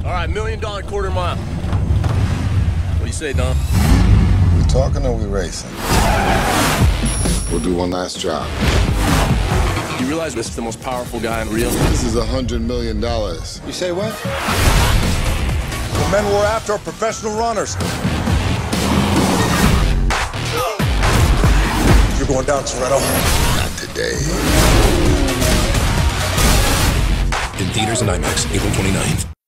All right, $1 million quarter mile. What do you say, Dom? We talking or we racing? We'll do one last job. You realize this is the most powerful guy in Rio? This is $100 million. You say what? The men we're after are professional runners. You're going down, Toretto. Not today. In theaters and IMAX, April 29th.